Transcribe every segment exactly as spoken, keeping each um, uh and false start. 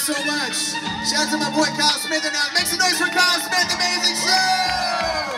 so much. Shout out to my boy Kyle Smith and now. Make some noise for Kyle Smith, amazing show!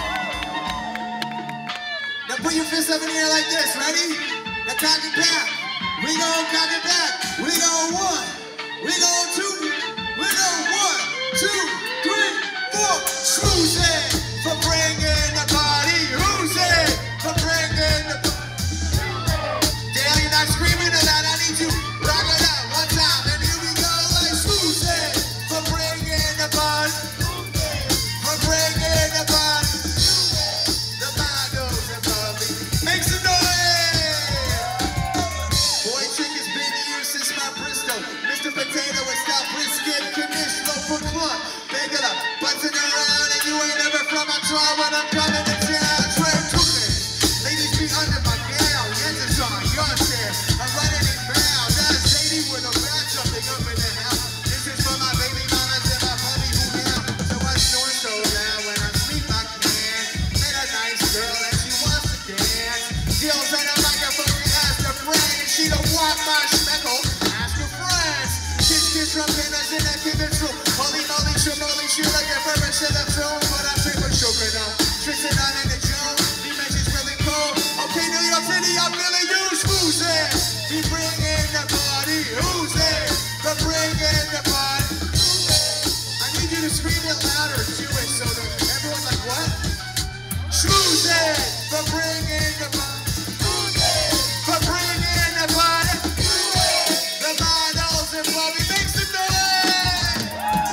Now put your fists up in the air like this, ready? Now cock it back. We go cock it back. We go one. We go two. We go one, two, three, four. Who's it for bringing the party? Who's it for bringing the party? Dale, you're not screaming a lot. I need you. Rock it out one time. And here we go like who's it for bringing the party? For bringing the party. The Mondos and Bobby. Make some noise. Boy, chick has been here since my Bristol. Mister Potato and stop brisket. Conditional for club. Big it up. Button around and you ain't never from my town when I'm coming to town. Trey Cookin. Ladies be under my gown. Hands is on your chair. I'm running it down. That's lady with a bat jumping up in the house. This is for my baby mamas and my puppy who now. So I snore so loud when I sleep I can. Met a nice girl and she wants to dance. Deals on a microphone and ask her friend. And she don't want my schmeckle. Ask her friends. Kiss kiss from pinners in that kid's room. Holy moly, shimoli, she like a purpose. Shut up, film, but I'm super sugar now. Tristan on in the Joe, the mention's really cold. Okay, New York City, I'm feeling you. Who's there? Be bringing the party. Who's there? For bringing the party. I need you to scream it louder, Jewish, so that everyone's like, what? Who's there? For bringing the party. Who's there? For bringing the party. The Mondos and Bobby, make some noise.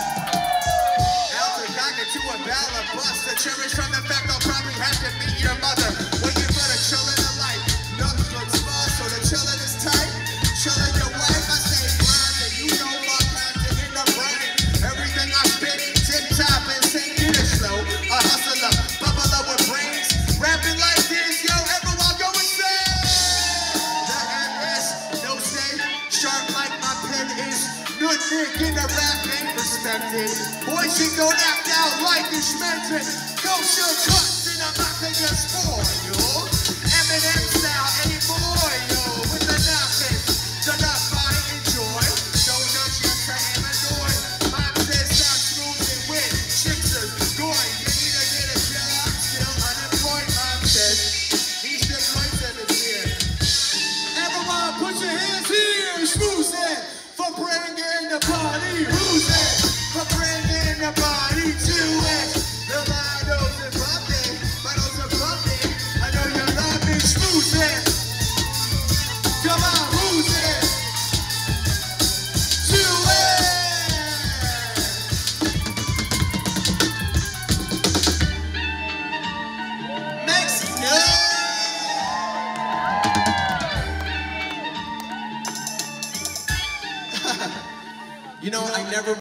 To a ballad bust, a cherish from the fact I'll probably have to meet your mother. Waiting for the chillin' of life. Nothing looks small, so the chillin' is tight. Chillin' your wife, I say grind, and you know my content in the brain. Everything I spit, tip top and sing it is slow. A hustler, bubble up with brains. Rapping like this, yo, everyone go insane. The M S, no say, sharp like my pen is. Good dick in the rap game respected. Boy, she go knocked out like you schmented. Kosha cuts and I'm not gonna spoil you. Eminem style anymore, yo. With the nothing, the love I enjoy. No nuts, yes, I am annoyed. Mom says stop cruising with chicks are going. You need to get a job, still unemployed. Mom says, these the lights of the year. Everyone put your hands here, smooth it. For bringing the party, who's it? For bringing the party to it. The Mondos and Bobby, Mondos and Bobby. I know you love me, who's it? Come on, who's it? To it. Make some noise. You know, I never